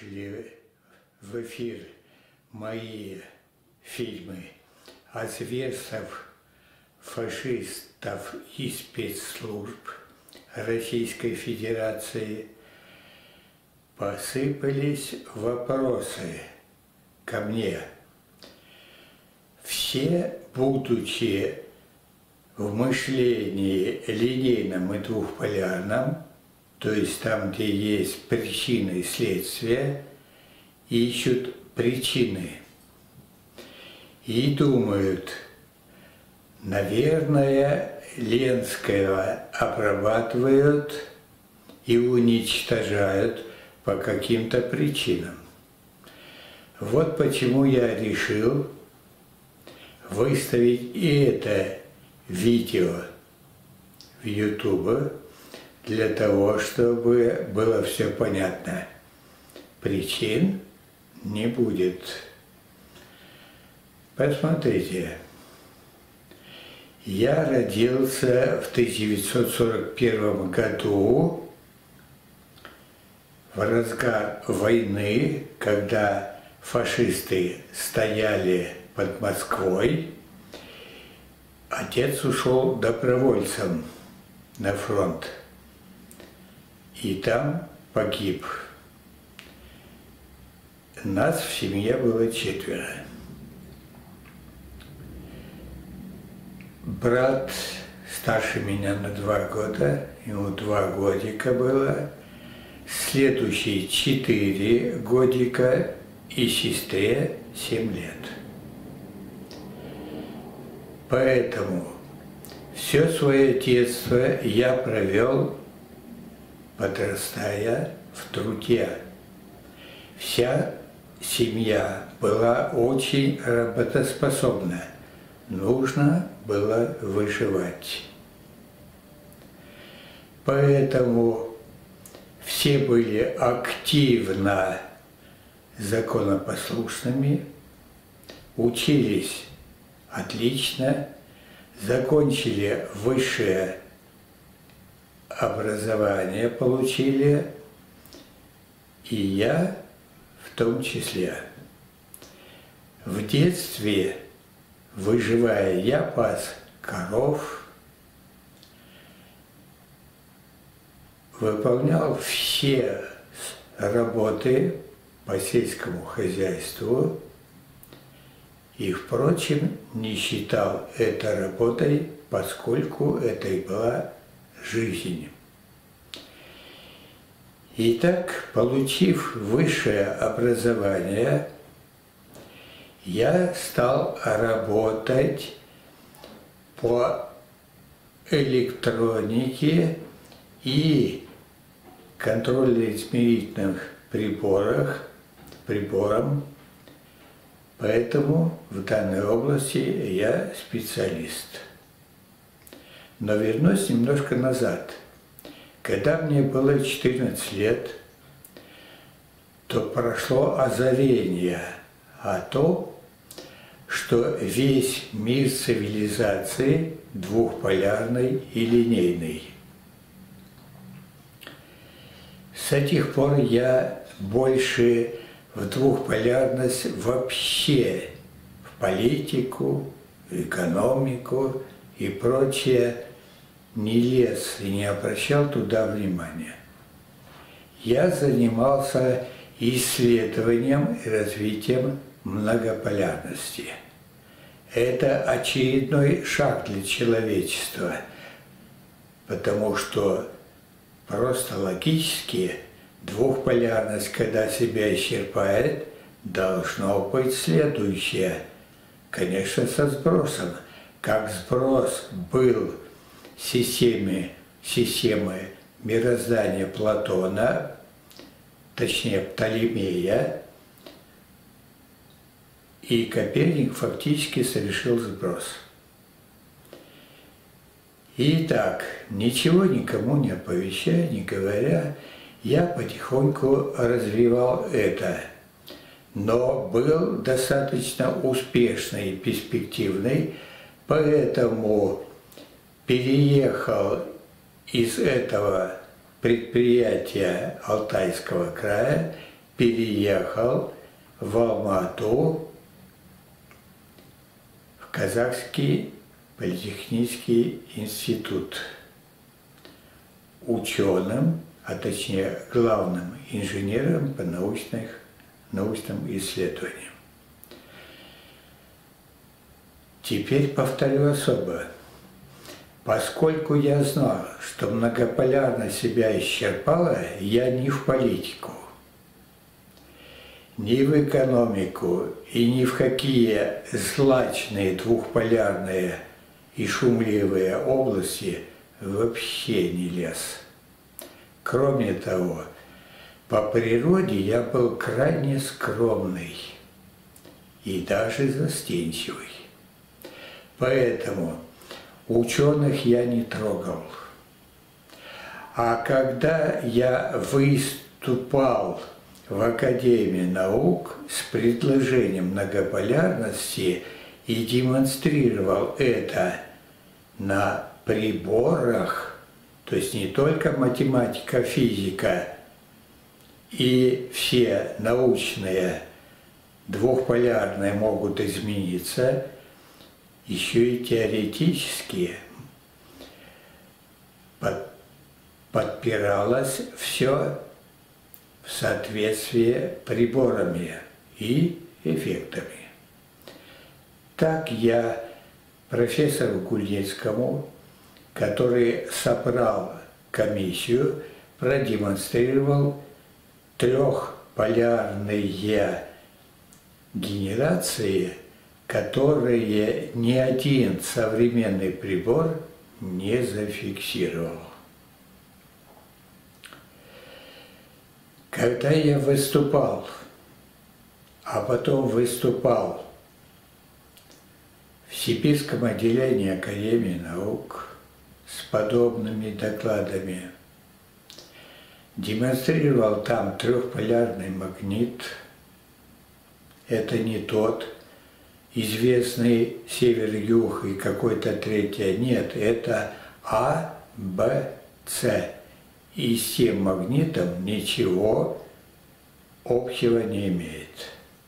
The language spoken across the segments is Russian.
вышли в эфир мои фильмы о зверствах фашистов и спецслужб Российской Федерации, посыпались вопросы ко мне. Все, будучи в мышлении линейном и двухполярном, то есть там, где есть причины и следствия, ищут причины и думают, наверное, Ленского обрабатывают и уничтожают по каким-то причинам. Вот почему я решил выставить и это видео в YouTube для того, чтобы было все понятно. Причин не будет. Посмотрите. Я родился в 1941 году, в разгар войны, когда фашисты стояли под Москвой. Отец ушел добровольцем на фронт и там погиб. Нас в семье было 4. Брат старше меня на 2 года, ему 2 годика было, следующие 4 годика и сестре 7 лет. Поэтому все свое детство я провел, подрастая в труде. Вся семья была очень работоспособна. Нужно было выживать. Поэтому все были активно законопослушными, учились отлично, закончили высшее образование, получили, и я в том числе. В детстве, выживая, я пас коров, выполнял все работы по сельскому хозяйству и, впрочем, не считал это работой, поскольку это и была жизнь. Итак, получив высшее образование, я стал работать по электронике и контрольно-измерительных приборам, поэтому в данной области я специалист. Но вернусь немножко назад. Когда мне было 14 лет, то прошло озарение о том, что весь мир цивилизации двухполярный и линейный. С этих пор я больше в двухполярность вообще, в политику, в экономику и прочее не лез и не обращал туда внимания. Я занимался исследованием и развитием многополярности. Это очередной шаг для человечества, потому что просто логически двухполярность, когда себя исчерпает, должно быть следующее. Конечно, со сбросом. Как сброс был системы мироздания Платона, точнее Птолемея, и Коперник фактически совершил сброс. Итак, ничего никому не оповещая, не говоря, я потихоньку развивал это, но был достаточно успешный и перспективный, поэтому переехал из этого предприятия Алтайского края, переехал в Алмату, в Казахский политехнический институт, ученым, а точнее главным инженером по научным исследованиям. Теперь повторю особо. Поскольку я знал, что многополярность себя исчерпала, я ни в политику, ни в экономику и ни в какие злачные двухполярные и шумливые области вообще не лез. Кроме того, по природе я был крайне скромный и даже застенчивый. Поэтому ученых я не трогал. А когда я выступал в Академии наук с предложением многополярности и демонстрировал это на приборах, то есть не только математика, физика и все научные двухполярные могут измениться, еще и теоретически подпиралось все в соответствии приборами и эффектами. Так я профессору Гульницкому, который собрал комиссию, продемонстрировал трехполярные генерации, которые ни один современный прибор не зафиксировал. Когда я выступал, а потом выступал в Сибирском отделении Академии наук с подобными докладами, демонстрировал там трехполярный магнит, это не тот известный север-юг и какой-то третий, нет, это А, Б, С. И с тем магнитом ничего общего не имеет.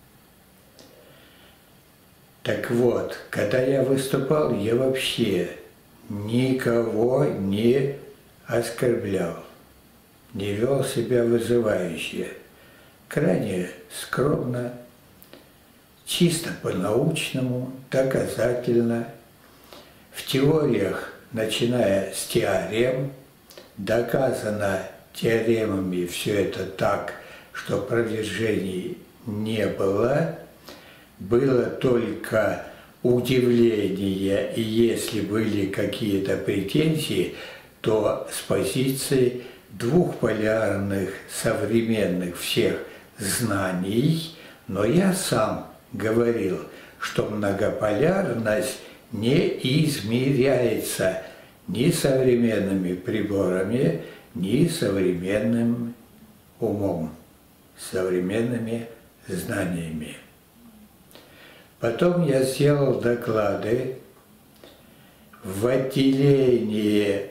Так вот, когда я выступал, я вообще никого не оскорблял, не вел себя вызывающе, крайне скромно, чисто по-научному, доказательно, в теориях, начиная с теорем, доказано теоремами все это так, что опровержений не было, было только удивление, и если были какие-то претензии, то с позиции двухполярных современных всех знаний, но я сам говорил, что многополярность не измеряется ни современными приборами, ни современным умом, современными знаниями. Потом я сделал доклады в отделении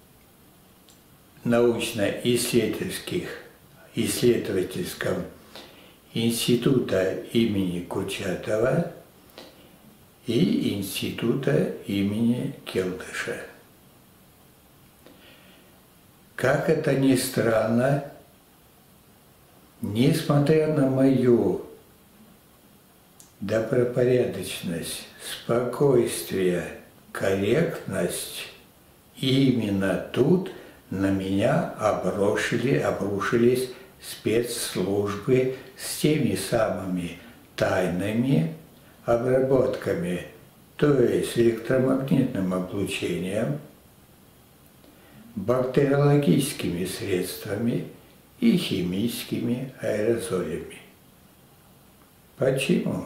научно-исследовательском института имени Курчатова и института имени Келдыша. Как это ни странно, несмотря на мою добропорядочность, спокойствие, корректность, именно тут на меня обрушились спецслужбы с теми самыми тайными обработками, то есть электромагнитным облучением, бактериологическими средствами и химическими аэрозолями. Почему?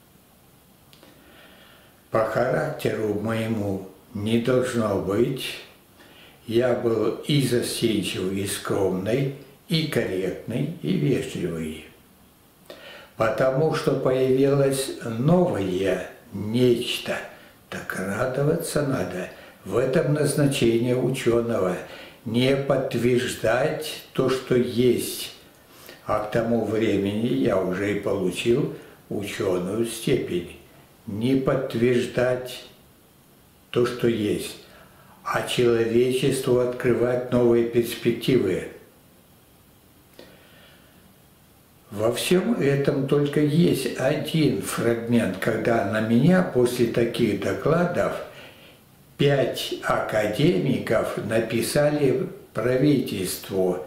По характеру моему не должно быть. Я был и застенчивый, и скромный, и корректный, и вежливый. Потому что появилось новое нечто, так радоваться надо. В этом назначение ученого – не подтверждать то, что есть, А к тому времени я уже и получил ученую степень. Не подтверждать то, что есть, а человечеству открывать новые перспективы. Во всем этом только есть один фрагмент, когда на меня после таких докладов 5 академиков написали правительству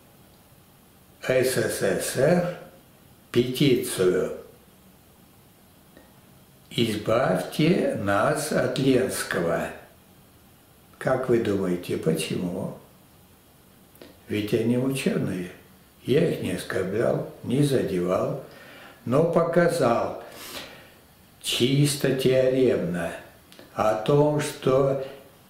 СССР петицию: «Избавьте нас от Ленского». Как вы думаете, почему? Ведь они ученые. Я их не оскорблял, не задевал, но показал чисто теоремно о том, что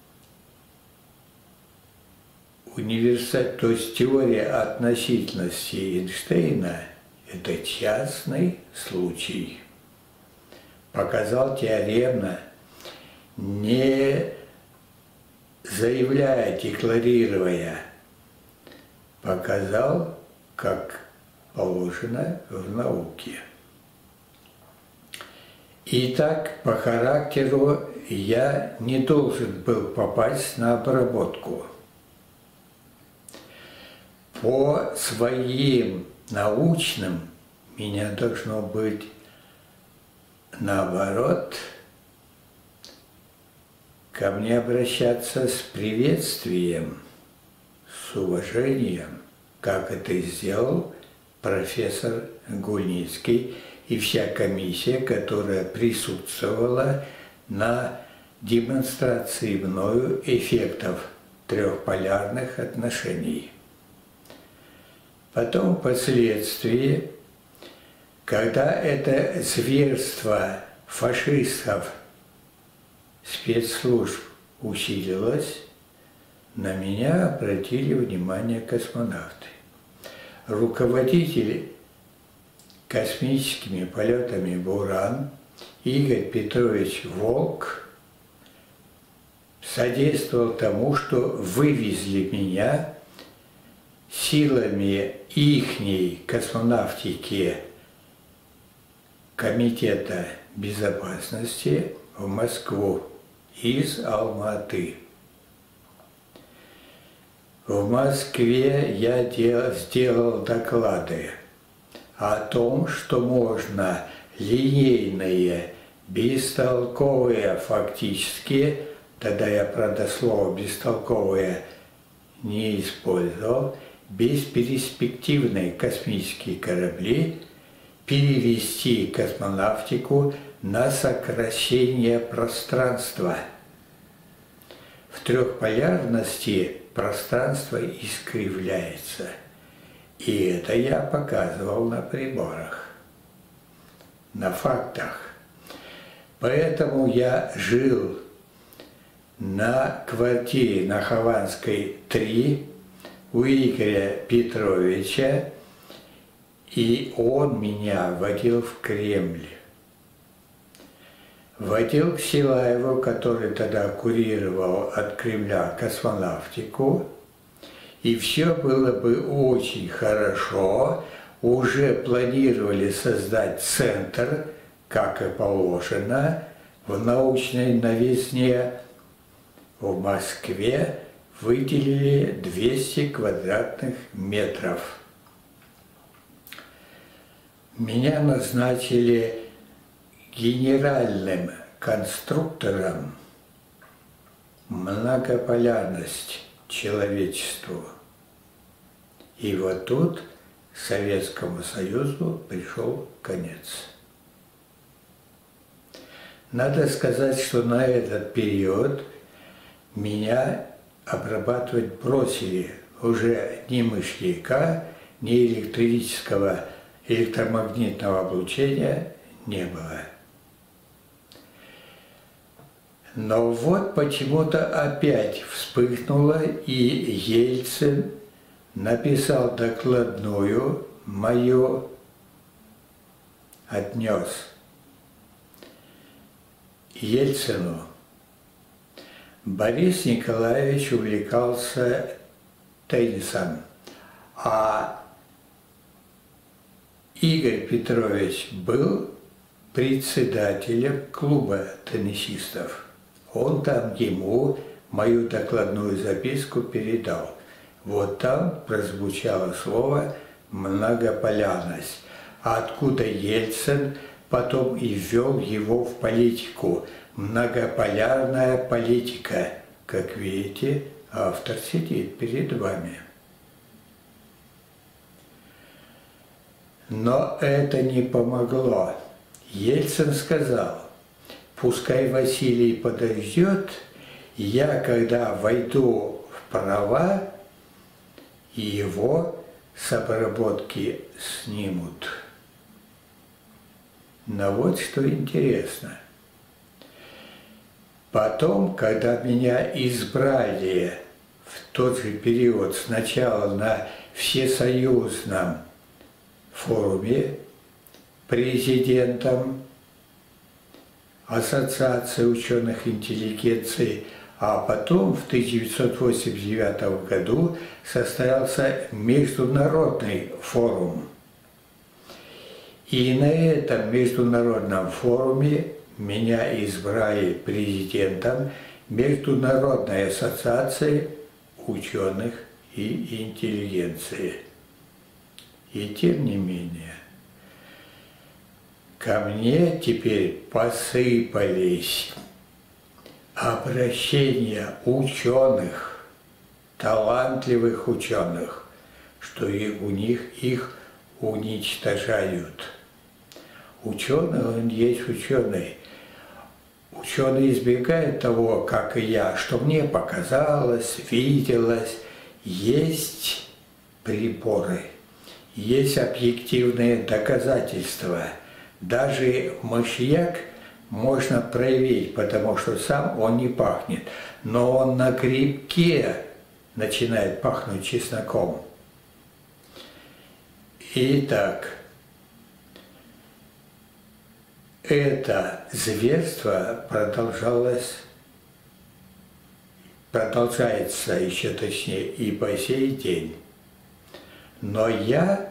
то есть теория относительности Эйнштейна – это частный случай. Показал теоремно, не заявляя, декларируя, показал, как положено в науке. Итак, по характеру я не должен был попасть на обработку. По своим научным меня должно быть наоборот, ко мне обращаться с приветствием, с уважением, как это сделал профессор Гульницкий и вся комиссия, которая присутствовала на демонстрации мною эффектов трехполярных отношений. Потом, впоследствии, когда это зверство фашистов, спецслужб усилилось, на меня обратили внимание космонавты. Руководитель космическими полетами «Буран» Игорь Петрович Волк содействовал тому, что вывезли меня силами ихней космонавтики Комитета безопасности в Москву из Алматы. В Москве я сделал доклады о том, что можно линейные, бестолковые фактически, тогда я, правда, слово «бестолковые» не использовал, бесперспективные космические корабли перевести космонавтику на сокращение пространства. В трехполярности пространство искривляется. И это я показывал на приборах, на фактах. Поэтому я жил на квартире на Хованской 3 у Игоря Петровича, и он меня водил в Кремль. Водил к Силаеву, который тогда курировал от Кремля космонавтику, и все было бы очень хорошо. Уже планировали создать центр, как и положено, в научной новизне. В Москве выделили 200 квадратных метров. Меня назначили генеральным конструктором многополярность человечеству. И вот тут Советскому Союзу пришел конец. Надо сказать, что на этот период меня обрабатывать бросили. Уже ни мышьяка, ни электромагнитного облучения не было. Но вот почему-то опять вспыхнуло, и Ельцин написал докладную мою, отнес Ельцину. Борис Николаевич увлекался теннисом, а Игорь Петрович был председателем клуба теннисистов. Он там ему мою докладную записку передал. Вот там прозвучало слово «многополярность», откуда Ельцин потом и ввел его в политику. Многополярная политика. Как видите, автор сидит перед вами. Но это не помогло. Ельцин сказал: пускай Василий подождет, я, когда войду в права, его с обработки снимут. Но вот что интересно. Потом, когда меня избрали в тот же период сначала на всесоюзном форуме президентом Ассоциации ученых интеллигенции, а потом в 1989 году состоялся международный форум. И на этом международном форуме меня избрали президентом Международной ассоциации ученых и интеллигенции. И тем не менее, ко мне теперь посыпались обращения ученых, талантливых ученых, что у них их уничтожают. Ученый, он есть ученый. Ученый избегает того, как и я, что мне показалось, виделось. Есть приборы, есть объективные доказательства. Даже мышьяк можно проявить, потому что сам он не пахнет. Но он на грибке начинает пахнуть чесноком. Итак, это зверство продолжается еще точнее и по сей день. Но я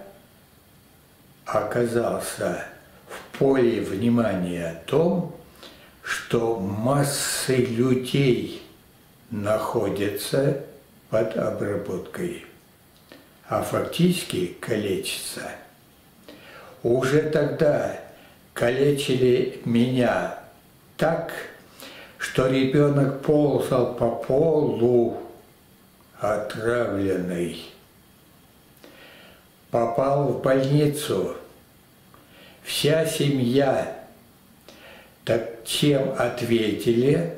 оказался в поле внимания о том, что массы людей находятся под обработкой, а фактически калечатся. Уже тогда калечили меня так, что ребенок ползал по полу отравленный. Попал в больницу, вся семья. Так чем ответили?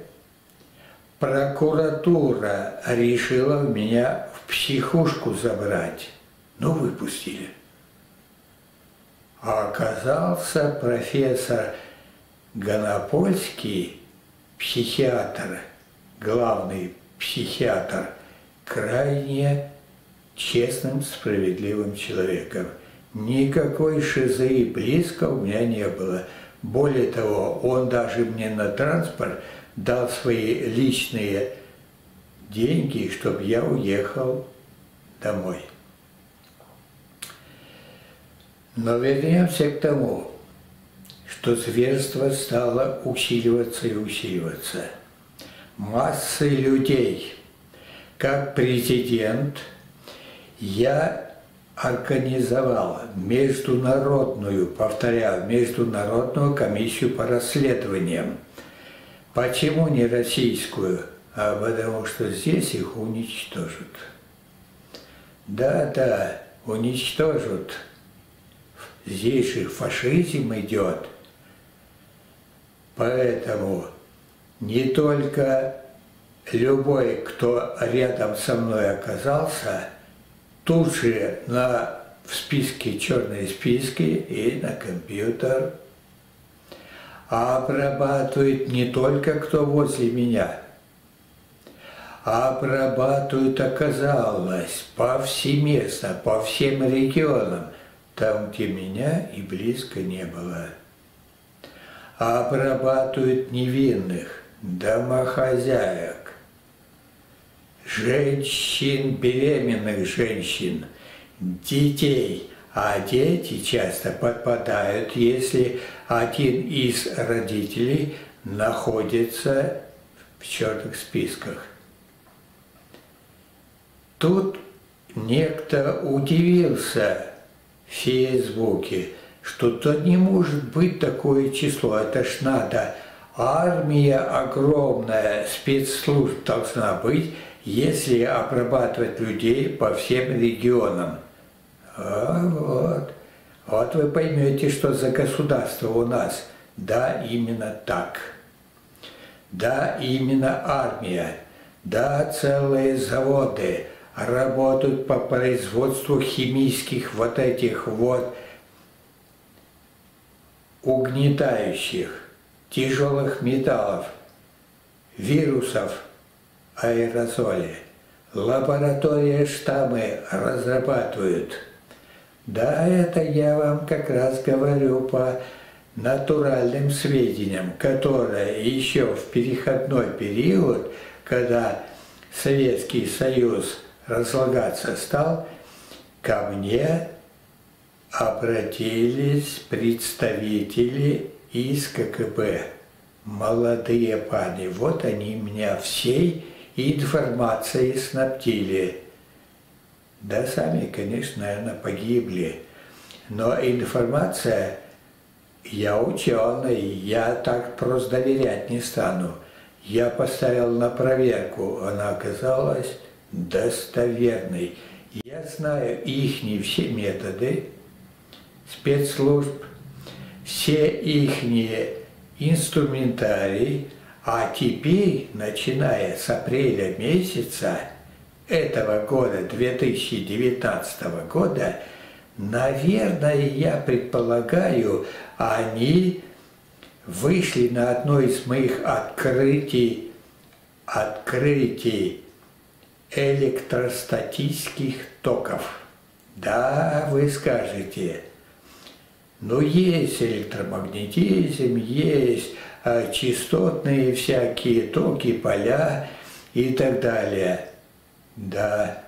Прокуратура решила меня в психушку забрать. Ну, выпустили. А оказался профессор Гонопольский, психиатр, главный психиатр, крайне честным, справедливым человеком. Никакой шизы и близко у меня не было. Более того, он даже мне на транспорт дал свои личные деньги, чтобы я уехал домой. Но вернемся к тому, что зверство стало усиливаться и усиливаться. Массы людей. Как президент я организовал международную, повторяю, международную комиссию по расследованиям. Почему не российскую? А потому что здесь их уничтожат. Да, уничтожат. Здесь же фашизм идет. Поэтому не только любой, кто рядом со мной оказался, тут же в списке, черные списки и на компьютер, а обрабатывает не только кто возле меня, а обрабатывают, оказалось, повсеместно, по всем регионам, там, где меня и близко не было. А обрабатывают невинных, домохозяек, женщин, беременных женщин, детей, А дети часто подпадают, если один из родителей находится в черных списках. Тут некто удивился в Фейсбуке, что то не может быть такое число, это ж надо, армия огромная, спецслужб должна быть, если обрабатывать людей по всем регионам. Вот вы поймете, что за государство у нас. Да, именно так. Да, именно армия. Да, целые заводы работают по производству химических вот этих вот угнетающих, тяжелых металлов, вирусов, аэрозоли. Лаборатории штаммы разрабатывают. Да, это я вам как раз говорю по натуральным сведениям, которые еще в переходной период, когда Советский Союз разлагаться стал, ко мне обратились представители из КГБ, молодые парни. Вот они меня всей информацией снабдили. Да, сами, конечно, наверное, погибли. Но информация, я ученый, я так просто доверять не стану. Я поставил на проверку, она оказалась достоверной. Я знаю ихние все методы спецслужб, все ихние инструментарии, а теперь, начиная с апреля месяца этого года, 2019 года, наверное, я предполагаю, они вышли на одно из моих открытий электростатических токов. Да, вы скажете, но есть электромагнетизм, есть частотные всякие токи, поля и так далее. Да,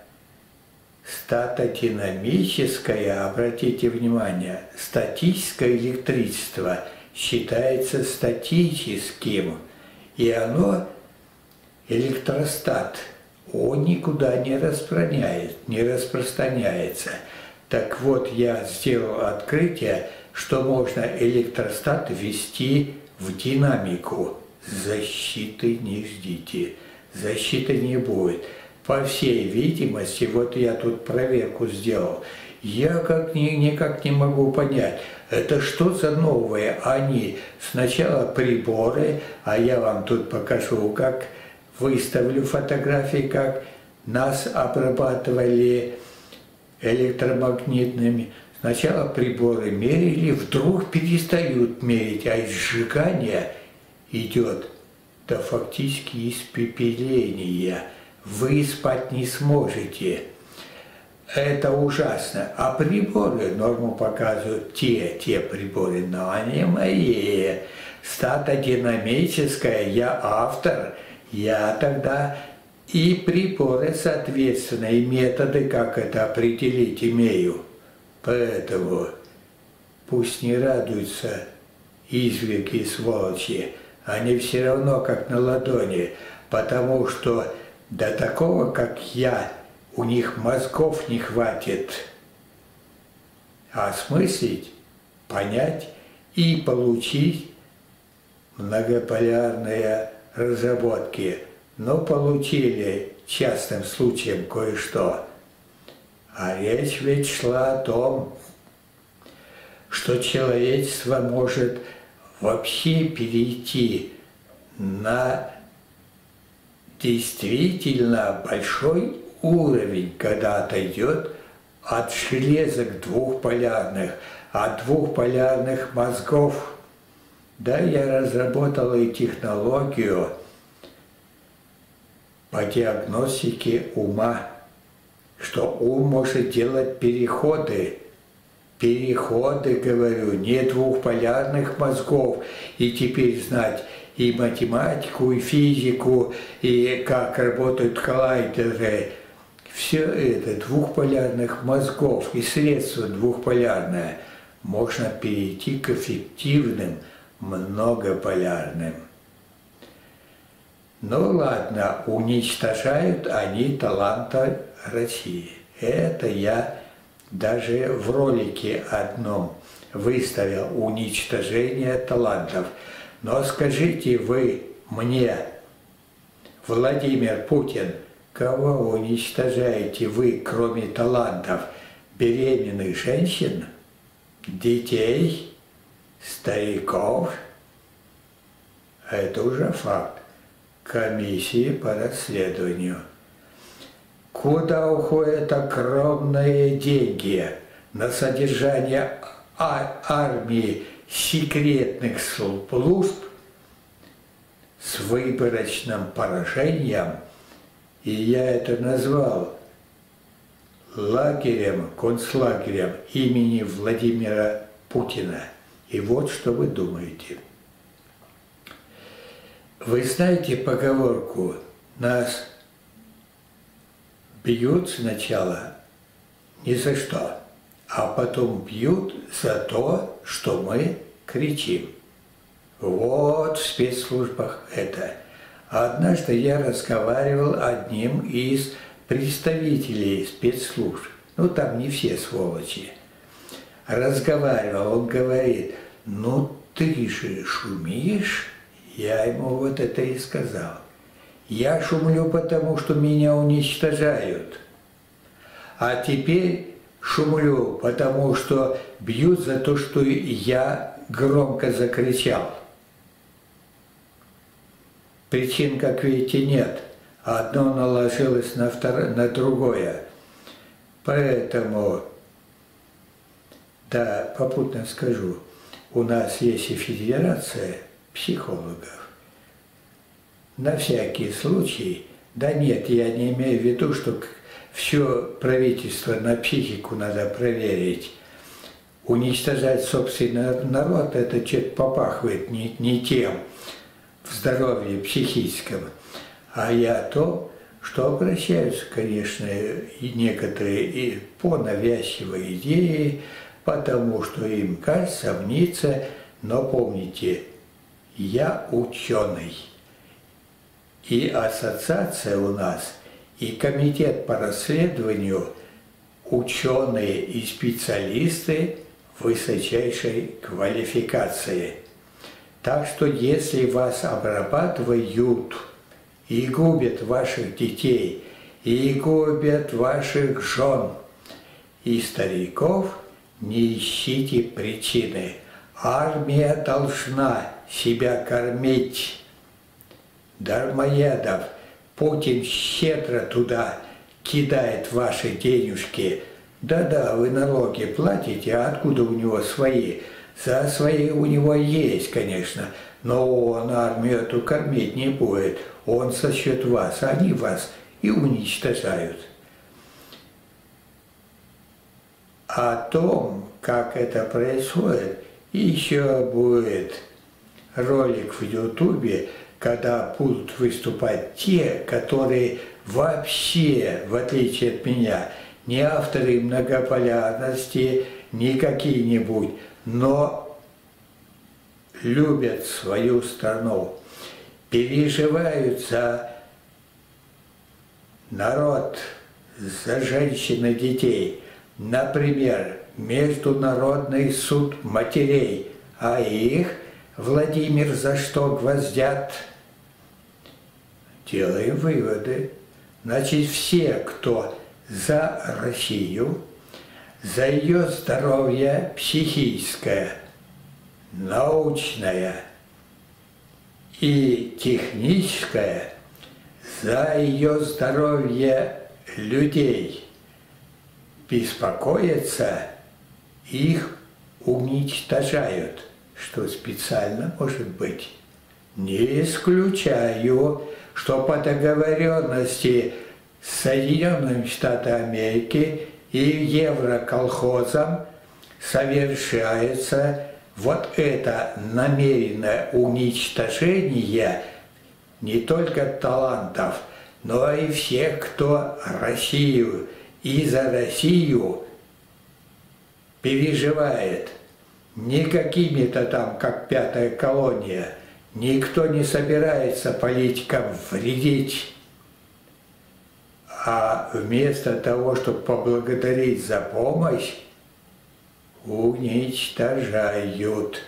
статодинамическое, обратите внимание, статическое электричество считается статическим, и оно, электростат, он никуда не распространяется. Так вот, я сделал открытие, что можно электростат ввести в динамику. Защиты не ждите, защиты не будет. По всей видимости, вот я тут проверку сделал, я никак не могу понять, это что за новое? Они сначала приборы, а я вам тут покажу, как выставлю фотографии, как нас обрабатывали электромагнитными. Сначала приборы мерили, вдруг перестают мерить, а изжигание идет до фактически испепеления. Вы спать не сможете. Это ужасно. А приборы, норму показывают те приборы, но они мои. Статодинамическое, я автор, я тогда и приборы, соответственно, и методы, как это определить, имею. Поэтому пусть не радуются изверги и сволочи, они все равно как на ладони, потому что до такого, как я, у них мозгов не хватит осмыслить, понять и получить многополярные разработки. Но получили частным случаем кое-что. А речь ведь шла о том, что человечество может вообще перейти на действительно большой уровень, когда отойдет от железок двухполярных, от двухполярных мозгов. Да, я разработал и технологию по диагностике ума, что ум может делать переходы, говорю, не двухполярных мозгов, и теперь знать и математику, и физику, и как работают коллайдеры, все это, двухполярных мозгов и средство двухполярное, можно перейти к эффективным многополярным. Ну ладно, уничтожают они таланты России. Это я даже в ролике одном выставил уничтожение талантов. Но скажите вы мне, Владимир Путин, кого уничтожаете вы, кроме талантов? Беременных женщин, детей, стариков? Это уже факт. Комиссии по расследованию. Куда уходят огромные деньги на содержание армии секретных служб с выборочным поражением, и я это назвал лагерем, концлагерем имени Владимира Путина. И вот что вы думаете. Вы знаете поговорку «нас бьют сначала ни за что, а потом бьют за то, что мы кричим». Вот в спецслужбах это. Однажды я разговаривал с одним из представителей спецслужб. Ну, там не все сволочи. Разговаривал, он говорит: ну ты же шумишь. Я ему вот это и сказал. Я шумлю, потому что меня уничтожают. А теперь шумлю, потому что бьют за то, что я громко закричал. Причин, как видите, нет. Одно наложилось на другое. Поэтому, да, попутно скажу, у нас есть и федерация психологов. На всякий случай, да нет, я не имею в виду, что все правительство на психику надо проверить. Уничтожать собственный народ, это что-то попахивает не тем в здоровье психическом. А я то, что обращаются, конечно, и некоторые и по навязчивой идее, потому что им кажется, мнится, но помните, я ученый. И ассоциация у нас, и комитет по расследованию, ученые и специалисты высочайшей квалификации. Так что если вас обрабатывают и губят ваших детей, и губят ваших жен и стариков, не ищите причины. Армия должна себя кормить. Дармоедов, Путин щедро туда кидает ваши денежки. Да-да, вы налоги платите, а откуда у него свои? За свои у него есть, конечно, но он армию эту кормить не будет. Он за счет вас, они вас и уничтожают. О том, как это происходит, еще будет ролик в Ютубе, когда будут выступать те, которые вообще, в отличие от меня, не авторы многополярности, не какие-нибудь, но любят свою страну, переживают за народ, за женщин и детей. Например, Международный суд матерей, а их, Владимир, за что гвоздят? Делаем выводы. Значит, все, кто за Россию, за ее здоровье психическое, научное и техническое, за ее здоровье людей беспокоятся, их уничтожают. Что специально может быть. Не исключаю, что по договоренности с Соединенными Штатами Америки и Евроколхозом совершается вот это намеренное уничтожение не только талантов, но и всех, кто Россию и за Россию переживает. Не какими-то там, как пятая колония. Никто не собирается политикам вредить. А вместо того, чтобы поблагодарить за помощь, уничтожают.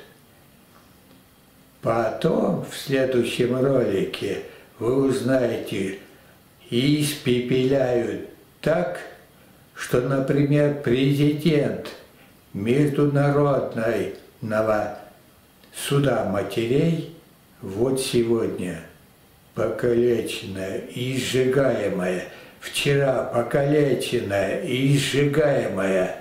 Потом, в следующем ролике, вы узнаете, испепеляют так, что, например, президент Международного суда матерей вот сегодня покалеченная и сжигаемая, вчера покалеченная и сжигаемая,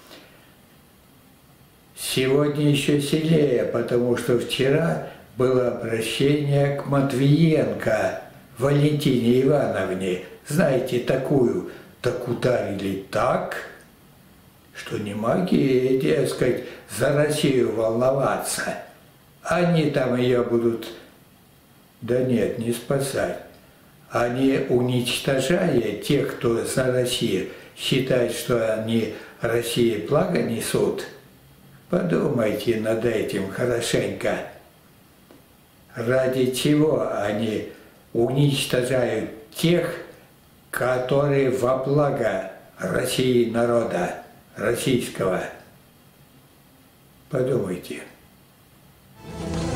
сегодня еще сильнее, потому что вчера было обращение к Матвиенко Валентине Ивановне. Знаете, такую, так ударили так, что не могли, дескать, за Россию волноваться. Они там ее будут, да нет, не спасать. Они, уничтожая тех, кто за Россию, считают, что они России благо несут. Подумайте над этим хорошенько. Ради чего они уничтожают тех, которые во благо России, народа российского? Подумайте.